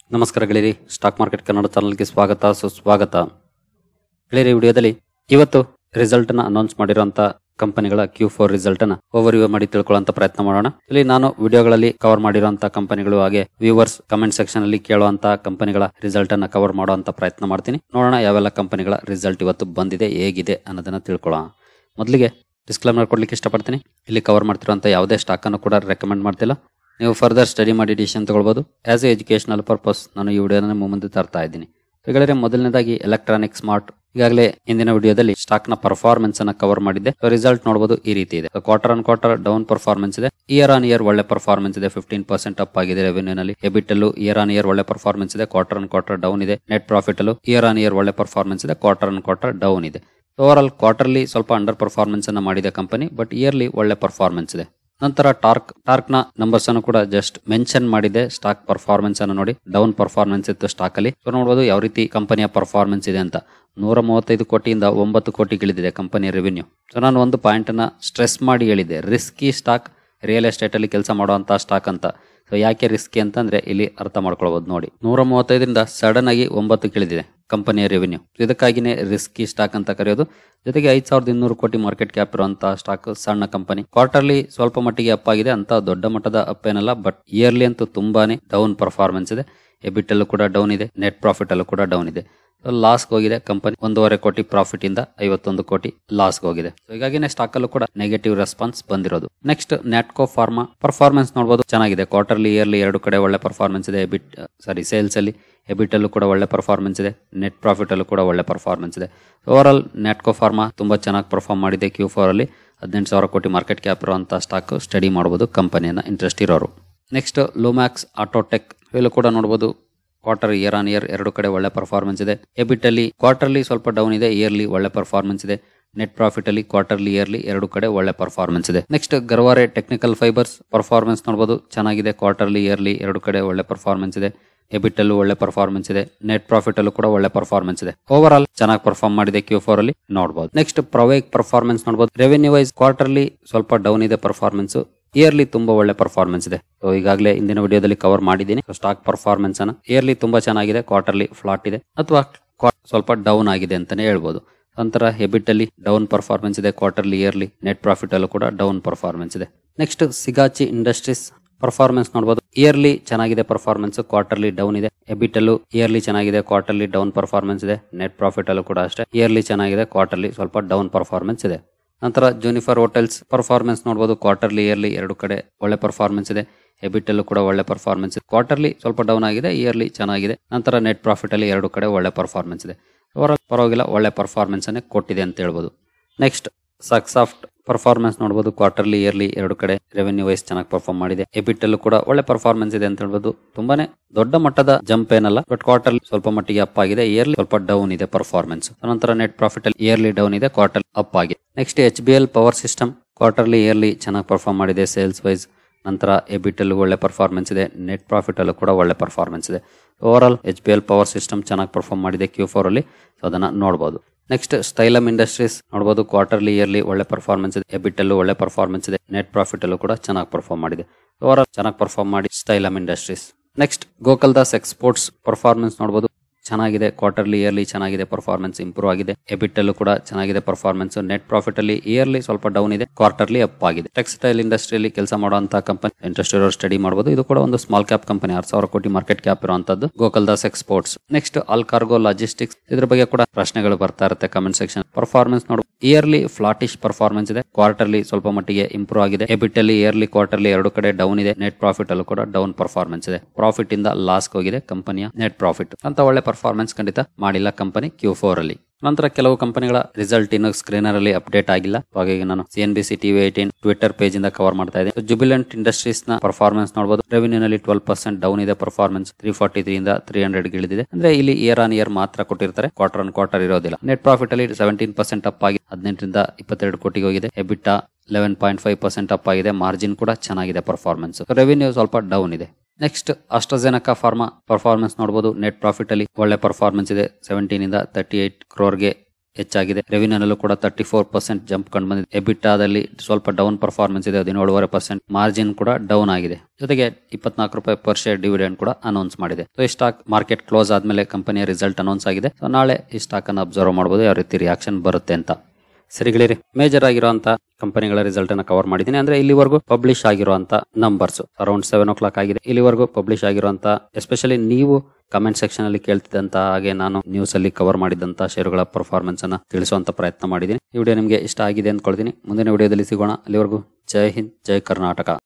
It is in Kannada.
ನಮಸ್ಕಾರ ಗೆಳೆಯರಿ, ಸ್ಟಾಕ್ ಮಾರ್ಕೆಟ್ ಕನ್ನಡ ಚಾನಲ್ಗೆ ಸ್ವಾಗತ ಸುಸ್ವಾಗತ. ಗೆಳೆಯರಿ, ವಿಡಿಯೋದಲ್ಲಿ ಇವತ್ತು ರಿಸಲ್ಟ್ ನ ಅನೌನ್ಸ್ ಮಾಡಿರುವಂತಹ ಕಂಪನಿಗಳ Q4 ರಿಸಲ್ಟ್ ನ ಓವರ್ವ್ಯೂ ಮಾಡಿ ತಿಳ್ಕೊಳ್ಳುವಂತ ಪ್ರಯತ್ನ ಮಾಡೋಣ. ಇಲ್ಲಿ ನಾನು ವಿಡಿಯೋಗಳಲ್ಲಿ ಕವರ್ ಮಾಡಿರುವಂತಹ ಕಂಪನಿಗಳು ಹಾಗೆ ವ್ಯೂವರ್ಸ್ ಕಮೆಂಟ್ ಸೆಕ್ಷನ್ ಅಲ್ಲಿ ಕೇಳುವಂತಹ ಕಂಪನಿಗಳ ರಿಸಲ್ಟ್ ಅನ್ನ ಕವರ್ ಮಾಡುವಂತ ಪ್ರಯತ್ನ ಮಾಡ್ತೀನಿ. ನೋಡೋಣ ಯಾವೆಲ್ಲ ಕಂಪನಿಗಳ ರಿಸಲ್ಟ್ ಇವತ್ತು ಬಂದಿದೆ, ಹೇಗಿದೆ ಅನ್ನೋದನ್ನ ತಿಳ್ಕೊಳ್ಳೋಣ. ಮೊದಲಿಗೆ ಡಿಸ್ಕ್ಲೇಮರ್ ಕೊಡ್ಲಿಕ್ಕೆ ಇಷ್ಟಪಡ್ತೀನಿ. ಇಲ್ಲಿ ಕವರ್ ಮಾಡ್ತಿರುವಂತ ಯಾವುದೇ ಸ್ಟಾಕ್ ಅನ್ನು ಕೂಡ ರೆಕಮೆಂಡ್ ಮಾಡ್ತಿಲ್ಲ. ನೀವು ಫರ್ದರ್ ಸ್ಟಡಿ ಮಾಡಿ ಡಿಸಿಷನ್ ತಗೊಳ್ಬಹುದು. ಆಸ್ ಎ ಎಜುಕೇಶನಲ್ ಪರ್ಪಸ್ ನಾನು ಈ ವಿಡಿಯೋನ ಮುಂದೆ ತರ್ತಾ ಇದ್ದೀನಿ. ಈಗಾಗಲೇ ಮೊದಲನೇದಾಗಿ ಎಲೆಕ್ಟ್ರಾನಿಕ್ ಸ್ಮಾರ್ಟ್. ಈಗಾಗಲೇ ಇಂದಿನ ವಿಡಿಯೋದಲ್ಲಿ ಸ್ಟಾಕ್ ನ ಪರ್ಫಾರ್ಮೆನ್ಸ್ ಅನ್ನ ಕವರ್ ಮಾಡಿದ್ದೆ. ರಿಸಲ್ಟ್ ನೋಡಬಹುದು ಈ ರೀತಿ ಇದೆ. Quarter on quarter down performance ಇದೆ. ಇಯರ್ ಆನ್ ಇಯರ್ ಒಳ್ಳೆ ಪರ್ಫಾರ್ಮೆನ್ಸ್ ಇದೆ. 15% ಅಪ್ ಆಗಿದೆ ರೆವೆನ್ಯೂ ನಲ್ಲಿ. ಎಬಿಟ್ ಅಲ್ಲೂ ಇಯರ್ ಆನ್ ಇಯರ್ ಒಳ್ಳೆ ಪರ್ಫಾರ್ಮೆನ್ಸ್ ಇದೆ. ಕ್ವಾರ್ಟರ್ ಆನ್ ಕ್ವಾರ್ಟರ್ ಡೌನ್ ಇದೆ. ನೆಟ್ ಪ್ರಾಫಿಟ್ ಅಲ್ಲೂ ಇಯರ್ ಆನ್ ಇಯರ್ ಒಳ್ಳೆ ಪರ್ಫಾರ್ಮೆನ್ಸ್ ಇದೆ. ಕ್ವಾರ್ಟರ್ ಆನ್ ಕ್ವಾರ್ಟರ್ ಡೌನ್ ಇದೆ. ಓವರ್ ಆಲ್ ಕ್ವಾರ್ಟರ್ಲಿ ಸ್ವಲ್ಪ ಅಂಡರ್ ಪರ್ಫಾರ್ಮೆನ್ಸ್ ಅನ್ನ ಮಾಡಿದೆ ಕಂಪನಿ, ಬಟ್ ಇಯರ್ಲಿ ಒಳ್ಳೆ ಪರ್ಫಾರ್ಮೆನ್ಸ್ ಇದೆ. ನಂತರ ಟಾರ್ಕ್ ನ ನಂಬರ್ಸ್ ಅನ್ನು ಕೂಡ ಜಸ್ಟ್ ಮೆನ್ಷನ್ ಮಾಡಿದೆ. ಸ್ಟಾಕ್ ಪರ್ಫಾರ್ಮೆನ್ಸ್ ಅನ್ನು ನೋಡಿ, ಡೌನ್ ಪರ್ಫಾರ್ಮೆನ್ಸ್ ಇತ್ತು ಸ್ಟಾಕ್ ಅಲ್ಲಿ. ಸೊ ನೋಡಬಹುದು ಯಾವ ರೀತಿ ಕಂಪನಿಯ ಪರ್ಫಾರ್ಮೆನ್ಸ್ ಇದೆ ಅಂತ. 135 ಕೋಟಿಯಿಂದ 9 ಕೋಟಿ ಇಳಿದಿದೆ ಕಂಪನಿಯ ರೆವಿನ್ಯೂ. ಸೊ ನಾನು ಒಂದು ಪಾಯಿಂಟ್ ಅನ್ನ ಸ್ಟ್ರೆಸ್ ಮಾಡಿ ಹೇಳಿದ್ದೆ, ರಿಸ್ಕಿ ಸ್ಟಾಕ್, ರಿಯಲ್ ಎಸ್ಟೇಟ್ ಅಲ್ಲಿ ಕೆಲಸ ಮಾಡುವಂತಹ ಸ್ಟಾಕ್ ಅಂತ. ಸೊ ಯಾಕೆ ರಿಸ್ಕಿ ಅಂತಂದ್ರೆ ಇಲ್ಲಿ ಅರ್ಥ ಮಾಡ್ಕೊಳ್ಬಹುದು ನೋಡಿ. 135ರಿಂದ ಸಡನ್ ಆಗಿ 9 ಇಳಿದಿದೆ ಕಂಪನಿಯ ರೆವಿನ್ಯೂ. ಇದಕ್ಕಾಗಿನೇ ರಿಸ್ಕಿ ಸ್ಟಾಕ್ ಅಂತ ಕರೆಯೋದು. ಜೊತೆಗೆ 5200 ಕೋಟಿ ಮಾರ್ಕೆಟ್ ಕ್ಯಾಪ್ ಇರುವಂತಹ ಸ್ಟಾಕ್, ಸಣ್ಣ ಕಂಪನಿ. ಕ್ವಾರ್ಟರ್ಲಿ ಸ್ವಲ್ಪ ಮಟ್ಟಿಗೆ ಅಪ್ ಆಗಿದೆ, ಅಂತ ದೊಡ್ಡ ಮಟ್ಟದ ಅಪ್ ಏನಲ್ಲ, ಬಟ್ ಇಯರ್ಲಿ ಅಂತೂ ತುಂಬಾನೇ ಡೌನ್ ಪರ್ಫಾರ್ಮೆನ್ಸ್ ಇದೆ. ಎಬಿಟ್ ಅಲ್ಲೂ ಕೂಡ ಡೌನ್ ಇದೆ. ನೆಟ್ ಪ್ರಾಫಿಟ್ ಅಲ್ಲೂ ಕೂಡ ಡೌನ್ ಇದೆ. ಲಾಸ್ ಹೋಗಿದೆ ಕಂಪನಿ. 1.5 ಕೋಟಿ ಪ್ರಾಫಿಟ್ ಇಂದ 51 ಕೋಟಿ ಲಾಸ್ ಹೋಗಿದೆ. ಹೀಗಾಗಿನೇ ಸ್ಟಾಕ್ ಅಲ್ಲೂ ಕೂಡ ನೆಗೆಟಿವ್ ರೆಸ್ಪಾನ್ಸ್ ಬಂದಿರೋದು. ನೆಕ್ಸ್ಟ್ ನ್ಯಾಟ್ಕೋ ಫಾರ್ಮಾ ಪರ್ಫಾರ್ಮೆನ್ಸ್ ನೋಡಬಹುದು, ಚೆನ್ನಾಗಿದೆ. ಕ್ವಾರ್ಟರ್ಲಿ ಇಯರ್ಲಿ ಎರಡು ಕಡೆ ಒಳ್ಳೆ ಪರ್ಫಾರ್ಮೆನ್ಸ್ ಇದೆ. ಸೇಲ್ಸ್ ಅಲ್ಲಿ ಎಬಿಟ್ ಅಲ್ಲೂ ಕೂಡ ಒಳ್ಳೆ ಪರ್ಫಾರ್ಮೆನ್ಸ್ ಇದೆ. ನೆಟ್ ಪ್ರಾಫಿಟ್ ಅಲ್ಲೂ ಕೂಡ ಒಳ್ಳೆ ಪರ್ಫಾರ್ಮೆನ್ಸ್ ಇದೆ. ಓವರ್ ಆಲ್ ನ್ಯಾಟ್ಕೋ ಫಾರ್ಮಾ ತುಂಬಾ ಚೆನ್ನಾಗಿ ಪರ್ಫಾರ್ಮ್ ಮಾಡಿದೆ. Q4 ಅಲ್ಲಿ 18,000 ಕೋಟಿ ಮಾರ್ಕೆಟ್ ಕ್ಯಾಪ್ ಇರುವಂತಹ ಸ್ಟಾಕ್. ಸ್ಟಡಿ ಮಾಡಬಹುದು ಕಂಪನಿಯನ್ನ ಇಂಟ್ರೆಸ್ಟ್ ಇರೋರು. ನೆಕ್ಸ್ಟ್ ಲುಮ್ಯಾಕ್ಸ್ ಆಟೋಟೆಕ್, ಇಲ್ಲೂ ಕೂಡ ನೋಡಬಹುದು ಕ್ವಾರ್ಟರ್ ಇಯರ್ ಆನ್ ಇಯರ್ ಎರಡು ಕಡೆ ಒಳ್ಳೆ ಪರ್ಫಾರ್ಮೆನ್ಸ್ ಇದೆ. ಎಬಿಟ್ ಅಲ್ಲಿ ಕ್ವಾರ್ಟರ್ಲಿ ಸ್ವಲ್ಪ ಡೌನ್ ಇದೆ, ಇಯರ್ಲಿ ಒಳ್ಳೆ ಪರ್ಫಾರ್ಮೆನ್ಸ್ ಇದೆ. ನೆಟ್ ಪ್ರಾಫಿಟ್ ಅಲ್ಲಿ ಕ್ವಾರ್ಟರ್ಲಿ ಇಯರ್ಲಿ ಎರಡು ಕಡೆ ಒಳ್ಳೆ ಪರ್ಫಾರ್ಮೆನ್ಸ್ ಇದೆ. Next Garware technical fibres performance ನೋಡಬಹುದು, ಚೆನ್ನಾಗಿದೆ. ಕ್ವಾರ್ಟರ್ಲಿ ಇಯರ್ಲಿ ಎರಡು ಕಡೆ ಒಳ್ಳೆ ಪರ್ಫಾರ್ಮೆನ್ಸ್ ಇದೆ. ಎಬಿಟ್ ಅಲ್ಲೂ ಒಳ್ಳೆ ಪರ್ಫಾರ್ಮೆನ್ಸ್ ಇದೆ. ನೆಟ್ ಪ್ರಾಫಿಟ್ ಅಲ್ಲೂ ಕೂಡ ಒಳ್ಳೆ ಪರ್ಫಾರ್ಮೆನ್ಸ್ ಇದೆ. ಓವರ್ ಆಲ್ ಚೆನ್ನಾಗಿ ಪರ್ಫಾರ್ಮ್ ಮಾಡಿದೆ Q4 ಅಲ್ಲಿ ನೋಡಬಹುದು. ನೆಕ್ಸ್ಟ್ ಪ್ರವೇಕ್ ಪರ್ಫಾರ್ಮೆನ್ಸ್ ನೋಡಬಹುದು. ರೆವೆನ್ಯೂ ವೈಸ್ ಕ್ವಾರ್ಟರ್ಲಿ ಸ್ವಲ್ಪ ಡೌನ್ ಇದೆ ಪರ್ಫಾರ್ಮೆನ್ಸ್, ಇಯರ್ಲಿ ತುಂಬಾ ಒಳ್ಳೆ ಪರ್ಫಾರ್ಮೆನ್ಸ್ ಇದೆ. ಸೊ ಈಗಾಗಲೇ ಇಂದಿನ ವಿಡಿಯೋದಲ್ಲಿ ಕವರ್ ಮಾಡಿದ್ದೀನಿ ಸ್ಟಾಕ್ ಪರ್ಫಾರ್ಮೆನ್ಸ್ ಅನ್ನ. ಇಯರ್ಲಿ ತುಂಬಾ ಚೆನ್ನಾಗಿದೆ, ಕ್ವಾರ್ಟರ್ಲಿ ಫ್ಲಾಟ್ ಇದೆ ಅಥವಾ ಸ್ವಲ್ಪ ಡೌನ್ ಆಗಿದೆ ಅಂತಾನೆ ಹೇಳ್ಬೋದು. ನಂತರ ಎಬಿಟ್ ಅಲ್ಲಿ ಡೌನ್ ಪರ್ಫಾರ್ಮೆನ್ಸ್ ಇದೆ. ಕ್ವಾರ್ಟರ್ಲಿ ಇಯರ್ಲಿ ನೆಟ್ ಪ್ರಾಫಿಟ್ ಅಲ್ಲೂ ಕೂಡ ಡೌನ್ ಪರ್ಫಾರ್ಮೆನ್ಸ್ ಇದೆ. ನೆಕ್ಸ್ಟ್ ಸಿಗಾಚಿ ಇಂಡಸ್ಟ್ರೀಸ್ ಪರ್ಫಾರ್ಮೆನ್ಸ್ ನೋಡಬಹುದು. ಇಯರ್ಲಿ ಚೆನ್ನಾಗಿದೆ ಪರ್ಫಾರ್ಮೆನ್ಸ್, ಕ್ವಾರ್ಟರ್ಲಿ ಡೌನ್ ಇದೆ. ಎಬಿಟ್ ಅಲ್ಲೂ ಇಯರ್ಲಿ ಚೆನ್ನಾಗಿದೆ, ಕ್ವಾರ್ಟರ್ಲಿ ಡೌನ್ ಪರ್ಫಾರ್ಮೆನ್ಸ್ ಇದೆ. ನೆಟ್ ಪ್ರಾಫಿಟ್ ಅಲ್ಲೂ ಕೂಡ ಅಷ್ಟೇ, ಇಯರ್ಲಿ ಚೆನ್ನಾಗಿದೆ, ಕ್ವಾರ್ಟರ್ಲಿ ಸ್ವಲ್ಪ ಡೌನ್ ಪರ್ಫಾರ್ಮೆನ್ಸ್ ಇದೆ. ನಂತರ ಜೂನಿಫರ್ ಹೋಟೆಲ್ಸ್ ಪರ್ಫಾರ್ಮೆನ್ಸ್ ನೋಡಬಹುದು. ಕ್ವಾರ್ಟರ್ಲಿ ಇಯರ್ಲಿ ಎರಡು ಕಡೆ ಒಳ್ಳೆ ಪರ್ಫಾರ್ಮೆನ್ಸ್ ಇದೆ. ಎಬಿಟ್ ಅಲ್ಲೂ ಕೂಡ ಒಳ್ಳೆ ಪರ್ಫಾರ್ಮೆನ್ಸ್ ಇದೆ. ಕ್ವಾರ್ಟರ್ಲಿ ಸ್ವಲ್ಪ ಡೌನ್ ಆಗಿದೆ, ಇಯರ್ಲಿ ಚೆನ್ನಾಗಿದೆ. ನಂತರ ನೆಟ್ ಪ್ರಾಫಿಟ್ ಅಲ್ಲಿ ಎರಡು ಕಡೆ ಒಳ್ಳೆ ಪರ್ಫಾರ್ಮೆನ್ಸ್ ಇದೆ. ಓವರಾಲ್ ಪರವಾಗಿಲ್ಲ, ಒಳ್ಳೆ ಪರ್ಫಾರ್ಮೆನ್ಸ್ ಅನ್ನೇ ಕೊಟ್ಟಿದೆ ಅಂತ ಹೇಳ್ಬೋದು. ನೆಕ್ಸ್ಟ್ ಸಕ್ಸಾಫ್ಟ್ ಪರ್ಫಾರ್ಮೆನ್ಸ್ ನೋಡಬಹುದು. ಕ್ವಾರ್ಟರ್ಲಿ ಇಯರ್ಲಿ ಎರಡು ಕಡೆ ರೆವೆನ್ಯೂ ವೈಸ್ ಚೆನ್ನಾಗಿ ಪರ್ಫಾರ್ಮ್ ಮಾಡಿದೆ. ಎಬಿಟ್ ಅಲ್ಲೂ ಕೂಡ ಒಳ್ಳೆ ಪರ್ಫಾರ್ಮೆನ್ಸ್ ಇದೆ ಅಂತ ಹೇಳ್ಬೋದು. ತುಂಬಾನೇ ದೊಡ್ಡ ಮಟ್ಟದ ಜಂಪ್ ಏನಲ್ಲ, ಬಟ್ ಕ್ವಾರ್ಟರ್ಲಿ ಸ್ವಲ್ಪ ಮಟ್ಟಿಗೆ ಅಪ್ ಆಗಿದೆ, ಇಯರ್ಲಿ ಸ್ವಲ್ಪ ಡೌನ್ ಇದೆ ಪರ್ಫಾರ್ಮೆನ್ಸ್. ನಂತರ ನೆಟ್ ಪ್ರಾಫಿಟ್ ಅಲ್ಲಿ ಇಯರ್ಲಿ ಡೌನ್ ಇದೆ, ಕ್ವಾರ್ಟರ್ ಅಪ್ ಆಗಿದೆ. Next HBL power system quarterly yearly ಚೆನ್ನಾಗಿ ಪರ್ಫಾರ್ಮ್ ಮಾಡಿದೆ ಸೇಲ್ಸ್ ವೈಸ್. ನಂತರ ಎಬಿಟ್ ಅಲ್ಲೂ ಒಳ್ಳೆ ಪರ್ಫಾರ್ಮೆನ್ಸ್ ಇದೆ. ನೆಟ್ ಪ್ರಾಫಿಟ್ ಅಲ್ಲೂ ಕೂಡ ಒಳ್ಳೆ ಪರ್ಫಾರ್ಮೆನ್ಸ್ ಇದೆ. Overall HBL power system ಚೆನ್ನಾಗಿ ಪರ್ಫಾರ್ಮ್ ಮಾಡಿದೆ Q4 ಅಲ್ಲಿ, ಅದನ್ನ ನೋಡಬಹುದು. ನೆಕ್ಸ್ಟ್ ಸ್ಟೈಲಮ್ ಇಂಡಸ್ಟ್ರೀಸ್ ನೋಡಬಹುದು. ಕ್ವಾರ್ಟರ್ಲಿ ಇಯರ್ಲಿ ಒಳ್ಳೆ ಪರ್ಫಾರ್ಮೆನ್ಸ್ ಇದೆ. ಎಬಿಟ್ ಅಲ್ಲೂ ಒಳ್ಳೆ ಪರ್ಫಾರ್ಮೆನ್ಸ್ ಇದೆ. ನೆಟ್ ಪ್ರಾಫಿಟ್ ಅಲ್ಲೂ ಕೂಡ ಚೆನ್ನಾಗಿ ಪರ್ಫಾರ್ಮ್ ಮಾಡಿದೆ. ಓವರ್ ಆಲ್ ಚೆನ್ನಾಗಿ ಪರ್ಫಾರ್ಮ್ ಮಾಡಿ Stylam industries. Next Gokaldas exports performance ನೋಡಬಹುದು, ಚೆನ್ನಾಗಿದೆ. ಕ್ವಾರ್ಟರ್ಲಿ ಇಯರ್ಲಿ ಚೆನ್ನಾಗಿದೆ, ಪರ್ಫಾರ್ಮೆನ್ಸ್ ಇಂಪ್ರೂವ್ ಆಗಿದೆ. ಎಬಿಟ್ ಅಲ್ಲೂ ಕೂಡ ಚೆನ್ನಾಗಿದೆ ಪರ್ಫಾರ್ಮೆನ್ಸ್. ನೆಟ್ ಪ್ರಾಫಿಟ್ ಅಲ್ಲಿ ಇಯರ್ಲಿ ಸ್ವಲ್ಪ ಡೌನ್ ಇದೆ, ಕ್ವಾರ್ಟರ್ಲಿ ಅಪ್ ಆಗಿದೆ. ಟೆಕ್ಸ್ಟೈಲ್ ಇಂಡಸ್ಟ್ರಿಯಲ್ಲಿ ಕೆಲಸ ಮಾಡುವಂತಹ ಕಂಪನಿ, ಇಂಟ್ರೆಸ್ಟ್ ಇರೋರು ಸ್ಟಡಿ ಮಾಡಬಹುದು. ಇದು ಕೂಡ ಒಂದು ಸ್ಮಾಲ್ ಕ್ಯಾಪ್ ಕಂಪನಿ, 6000 ಕೋಟಿ ಮಾರ್ಕೆಟ್ ಕ್ಯಾಪ್ ಇರುವಂತದ್ದು Gokaldas exports. Next all cargo logistics, ಇದ್ರ ಬಗ್ಗೆ ಕೂಡ ಪ್ರಶ್ನೆಗಳು ಬರ್ತಾ ಇರುತ್ತೆ ಕಮೆಂಟ್ ಸೆಕ್ಷನ್. ಪರ್ಫಾರ್ಮೆನ್ಸ್ ನೋಡಬಹುದು, ಇಯರ್ಲಿ ಫ್ಲಾಟಿಶ್ ಪರ್ಫಾರ್ಮೆನ್ಸ್ ಇದೆ. ಕ್ವಾರ್ಟರ್ಲಿ ಸ್ವಲ್ಪ ಮಟ್ಟಿಗೆ ಇಂಪ್ರೂವ್ ಆಗಿದೆ. ಎಬಿಟ್ ಅಲ್ಲಿ ಇಯರ್ಲಿ ಕ್ವಾರ್ಟರ್ಲಿ ಎರಡು ಕಡೆ ಡೌನ್ ಇದೆ. ನೆಟ್ ಪ್ರಾಫಿಟ್ ಅಲ್ಲೂ ಕೂಡ ಡೌನ್ ಪರ್ಫಾರ್ಮೆನ್ಸ್ ಇದೆ. ಪ್ರಾಫಿಟ್ ಇಂದ ಲಾಸ್ ಹೋಗಿದೆ ಕಂಪನಿಯ ನೆಟ್ ಪ್ರಾಫಿಟ್ ಅಂತ. ಒಳ್ಳೆ ಪರ್ಫಾರ್ಮೆನ್ಸ್ ಖಂಡಿತ ಮಾಡಿಲ್ಲ ಕಂಪನಿ Q4 ಅಲ್ಲಿ. ನಂತರ ಕೆಲವು ಕಂಪನಿಗಳ ರಿಸಲ್ಟ್ ಇನ್ನು ಸ್ಕ್ರೀನರ್ ಅಲ್ಲಿ ಅಪ್ಡೇಟ್ ಆಗಿಲ್ಲ, ಹಾಗಾಗಿ ನಾನು CNBC TV18 ಟ್ವಿಟರ್ ಪೇಜ್ ಇಂದ ಕವರ್ ಮಾಡ್ತಾ ಇದ್ದೀನಿ. ಜುಬಿಲೆಂಟ್ ಇಂಡಸ್ಟ್ರೀಸ್ ನ ಪರ್ಫಾರ್ಮೆನ್ಸ್ ನೋಡಬಹುದು. ರೆವೆನ್ಯೂ ನಲ್ಲಿ 12% ಡೌನ್ ಇದೆ ಪರ್ಫಾರ್ಮೆನ್ಸ್. 343 ಇಂದ 300 ಇಳಿದಿದೆ. ಅಂದ್ರೆ ಇಲ್ಲಿ ಇಯರ್ ಆನ್ ಇಯರ್ ಮಾತ್ರ ಕೊಟ್ಟಿರ್ತಾರೆ, ಕ್ವಾರ್ಟರ್ ಆನ್ ಕ್ವಾರ್ಟರ್ ಇರೋದಿಲ್ಲ. ನೆಟ್ ಪ್ರಾಫಿಟ್ ಅಲ್ಲಿ 17% ಅಪ್ ಆಗಿ 18ರಿಂದ 22 ಕೋಟಿಗೆ ಹೋಗಿದೆ. ಎಬಿಟಾ 11.5% ಅಪ್ ಆಗಿದೆ. ಮಾರ್ಜಿನ್ ಕೂಡ ಚೆನ್ನಾಗಿದೆ ಪರ್ಫಾರ್ಮೆನ್ಸ್. ರೆವೆನ್ಯೂ ಸ್ವಲ್ಪ ಡೌನ್ ಇದೆ. ನೆಕ್ಸ್ಟ್ ಆಸ್ಟ್ರಾಜೆನೆಕಾ ಫಾರ್ಮಾ ಪರ್ಫಾರ್ಮೆನ್ಸ್ ನೋಡಬಹುದು. ನೆಟ್ ಪ್ರಾಫಿಟ್ ಅಲ್ಲಿ ಒಳ್ಳೆ ಪರ್ಫಾರ್ಮೆನ್ಸ್ ಇದೆ. 17 ಇಂದ 38 ಕ್ರೋರ್ಗೆ ಹೆಚ್ಚಾಗಿದೆ. ರೆವಿನ್ಯೂನಲ್ಲೂ ಕೂಡ 34% ಜಂಪ್ ಕಂಡು ಬಂದಿದೆ. ಎಬಿಟಾದಲ್ಲಿ ಸ್ವಲ್ಪ ಡೌನ್ ಪರ್ಫಾರ್ಮೆನ್ಸ್ ಇದೆ, 17.5%. ಮಾರ್ಜಿನ್ ಕೂಡ ಡೌನ್ ಆಗಿದೆ. ಜೊತೆಗೆ 24 ರೂಪಾಯಿ ಪರ್ ಶೇರ್ ಡಿವಿಡೆಂಡ್ ಕೂಡ ಅನೌನ್ಸ್ ಮಾಡಿದೆ. ಸೊ ಈ ಸ್ಟಾಕ್ ಮಾರ್ಕೆಟ್ ಕ್ಲೋಸ್ ಆದ್ಮೇಲೆ ಕಂಪನಿಯ ರಿಸಲ್ಟ್ ಅನೌನ್ಸ್ ಆಗಿದೆ. ಸೊ ನಾಳೆ ಈ ಸ್ಟಾಕ್ ಅನ್ನು ಅಬ್ಸರ್ವ್ ಮಾಡಬಹುದು, ಯಾವ ರೀತಿ ರಿಯಾಕ್ಷನ್ ಬರುತ್ತೆ ಅಂತ. ಸರಿಗಳಿರಿ, ಮೇಜರ್ ಆಗಿರುವಂತ ಕಂಪನಿಗಳ ರಿಸಲ್ಟ್ ಅನ್ನ ಕವರ್ ಮಾಡಿದ್ದೀನಿ. ಅಂದ್ರೆ ಇಲ್ಲಿವರೆಗೂ ಪಬ್ಲಿಷ್ ಆಗಿರುವಂತ ನಂಬರ್ಸ್ ಅರೌಂಡ್ 7 o'clock ಆಗಿದೆ. ಇಲ್ಲಿವರೆಗೂ ಪಬ್ಲಿಷ್ ಆಗಿರುವಂತ, ಎಸ್ಪೆಷಲಿ ನೀವು ಕಮೆಂಟ್ ಸೆಕ್ಷನ್ ಅಲ್ಲಿ ಕೇಳ್ತಿದ್ದಂತ ಹಾಗೆ ನಾನು ನ್ಯೂಸ್ ಅಲ್ಲಿ ಕವರ್ ಮಾಡಿದಂತ ಷೇರುಗಳ ಪರ್ಫಾರ್ಮೆನ್ಸ್ ಅನ್ನ ತಿಳಿಸುವಂತ ಪ್ರಯತ್ನ ಮಾಡಿದ್ದೀನಿ. ಈ ವಿಡಿಯೋ ನಿಮಗೆ ಇಷ್ಟ ಆಗಿದೆ ಅಂದ್ಕೊಳ್ತೀನಿ. ಮುಂದಿನ ವಿಡಿಯೋದಲ್ಲಿ ಸಿಗೋಣ. ಅಲ್ಲಿವರೆಗೂ ಜೈ ಹಿಂದ್, ಜೈ ಕರ್ನಾಟಕ.